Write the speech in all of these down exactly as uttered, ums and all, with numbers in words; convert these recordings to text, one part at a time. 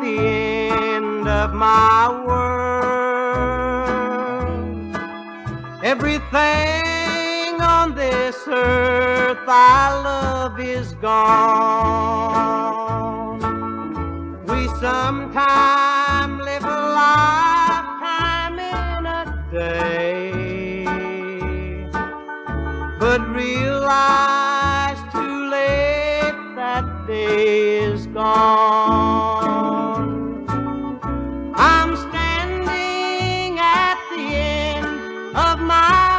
the end of my world. Everything on this earth I love is gone. We sometime live a lifetime in a day, but realize too late that day is gone. I'm standing at the end of my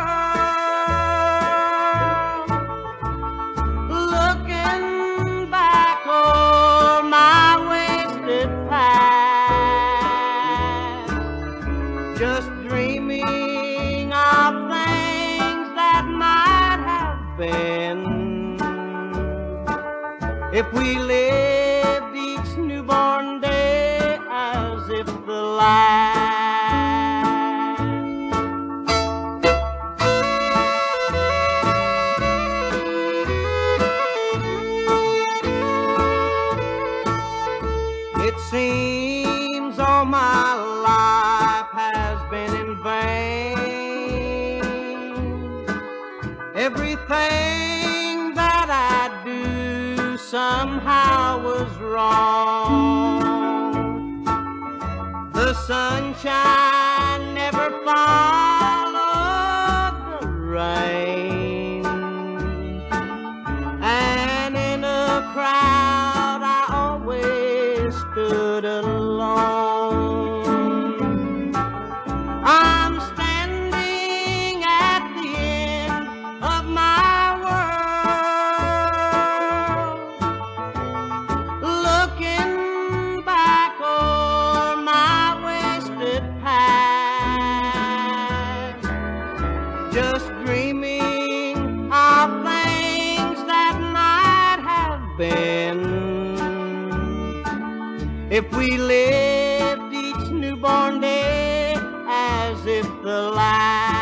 world, looking back over my wasted past, just dreaming of things that might have been if we lived each newborn day as if the last. It seems all my life has been in vain. Everything that I do somehow was wrong. The sunshine never followed the rain, and in a crowd I always stood alone. I'm standing at the end of my world, looking back over my wasted past, just dreaming of things that might have been if we lived each newborn day as if the last.